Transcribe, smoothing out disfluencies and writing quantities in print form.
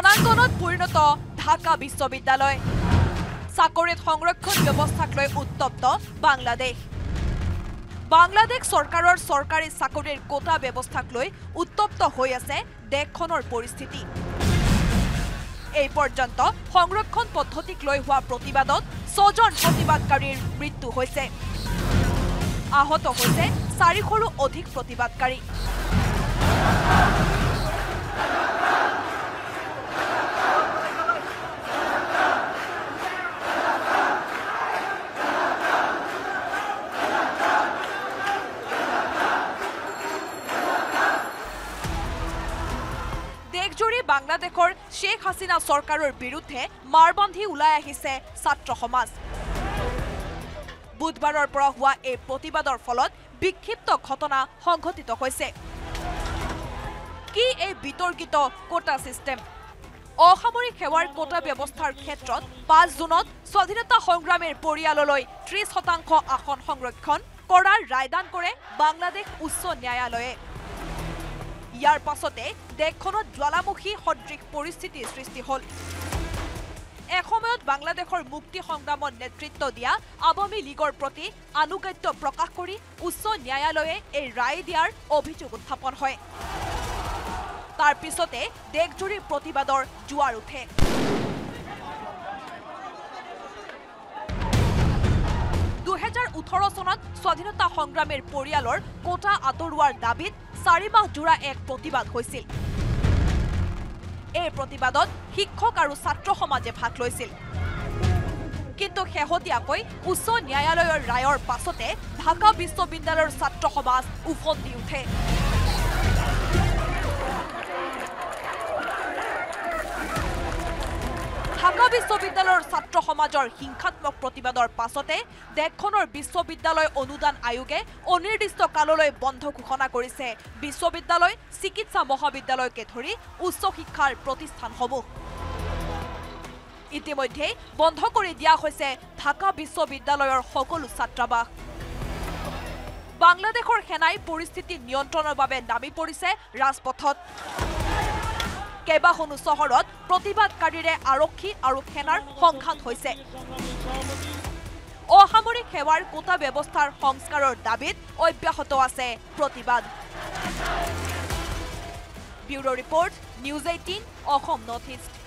ৰণাঙ্গনত পৰিণত ঢাকা বিশ্ববিদ্যালয় চাকৰিত সংৰক্ষণ ব্যৱস্থাক লৈ উত্তপ্ত বাংলাদেশ চৰকাৰৰ চৰকাৰী চাকৰিৰ কোটা ব্যৱস্থাক লৈ উত্তপ্ত হৈ আছে দেশখনৰ পৰিস্থিতি এই পৰ্যন্ত সংৰক্ষণ পদ্ধতিক লৈ হোৱা প্ৰতিবাদত ৬জন প্ৰতিবাদকাৰীৰ মৃত্যু হৈছে আহত হৈছে ৪০০ৰো অধিক প্ৰতিবাদকাৰী দেশজুৰি বাংলাদেশৰ শেখ হাসিনা চৰকাৰৰ বিৰুদ্ধে মাৰবান্ধি ওলাই আহিছে ছাত্ৰ সমাজ বুধবাৰৰ পৰা হোৱা এই প্ৰতিবাদৰ ফলত বিক্ষিপ্ত ঘটনা সংঘটিত হৈছে কি এই বিতৰ্কিত কোটা সিস্টেম অসামৰিক সেৱাৰ কোটা ব্যৱস্থাৰ ক্ষেত্ৰত ৫ জুনত স্বাধীনতা সংগ্ৰামীৰ পৰিয়াললৈ ৩০% আসন সংৰক্ষণ কৰাৰ ৰায়দান কৰে বাংলাদেশ উচ্চ ন্যায়ালয়ে ইয়াৰ পাছতে দেশখনত জ্বালামুখী সদৃশ পৰিস্থিতিৰ সৃষ্টি হ'ল এসময়ত বাংলাদেশৰ মুক্তি সংগ্ৰামত নেতৃত্ব দিয়া আৱামী লীগৰ প্ৰতি আনুগত্য প্ৰকাশ কৰি উচ্চ ন্যায়ালয়ে এই ৰায় দিয়াৰ অভিযোগ উত্থাপন হয় তাৰ পিছতে দেশজুৰি প্ৰতিবাদৰ জোৱাৰ উঠে চনত স্বাধীনতা সংগ্ৰামীৰ পৰিয়ালৰ কোটা আঁতৰোৱাৰ দাবীত ৪ মাহ জোৰা এক প্ৰতিবাদ হৈছিল এই প্ৰতিবাদত শিক্ষক আৰু ছাত্ৰ সমাজে ভাগ লৈছিল কিন্তু শেহতীয়াকৈ উচ্চ ন্যায়ালয়ৰ ৰায়ৰ পাছতে ঢাকা বিশ্ববিদ্যালয়ৰ ছাত্ৰ সমাজ উফন্দি উঠে ঢাকা বিশ্ববিদ্যালয়ৰ ছাত্ৰ সমাজৰ হিংসাত্মক প্ৰতিবাদৰ পাছতে দেশখনৰ বিশ্ববিদ্যালয় অনুদান আয়োগে অনিৰ্দিষ্ট কাললৈ বন্ধ ঘোষণা কৰিছে বিশ্ববিদ্যালয় চিকিৎসা মহাবিদ্যালয়কে ধৰি উচ্চ শিক্ষাৰ প্ৰতিষ্ঠানসমূহ ইতিমধ্যে বন্ধ কৰি দিয়া হৈছে ঢাকা বিশ্ববিদ্যালয়ৰ সকলো ছাত্ৰাবাস বাংলাদেশৰ সেনাই পৰিস্থিতি নিয়ন্ত্ৰণৰ বাবে নামি পৰিছে ৰাজপথত কেইবাখনো চহৰত প্ৰতিবাদকাৰীৰে আৰক্ষী আৰু সেনাৰ সংঘাত হৈছে অসামৰিক সেৱাৰ কোটা ব্যৱস্থাৰ সংস্কাৰৰ দাবীত অব্যাহত আছে প্ৰতিবাদ bureau report news 18 Assam north east